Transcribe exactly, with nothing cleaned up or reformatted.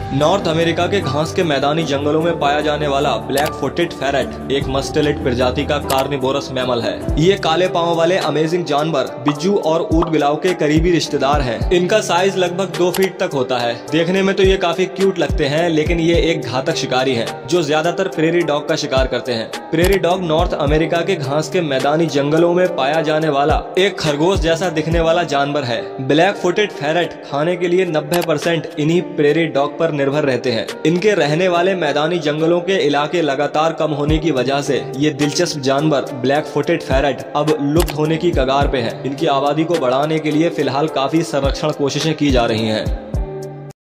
North America के घास के मैदानी जंगलों में पाया जाने वाला ब्लैक फुटेड फेरेट एक मस्टेलिड प्रजाति का कार्निवोरस मैमल है। ये काले पांव वाले अमेजिंग जानवर बिज्जू और ऊंट बिलाव के करीबी रिश्तेदार हैं। इनका साइज लगभग दो फीट तक होता है। देखने में तो ये काफी क्यूट लगते हैं, लेकिन ये एक घातक शिकारी है जो ज्यादातर प्रेरी डॉग का शिकार करते हैं। प्रेरी डॉग नॉर्थ अमेरिका के घास के मैदानी जंगलों में पाया जाने वाला एक खरगोश जैसा दिखने वाला जानवर है। ब्लैक फुटेड फेरेट खाने के लिए नब्बे परसेंट इन्हीं प्रेरी डॉग पर निर्भर रहते हैं। इनके रहने वाले मैदानी जंगलों के इलाके लगातार कम होने की वजह से ये दिलचस्प जानवर ब्लैक फुटेड फेरेट अब लुप्त होने की कगार पे है। इनकी आबादी को बढ़ाने के लिए फिलहाल काफी संरक्षण कोशिशें की जा रही हैं।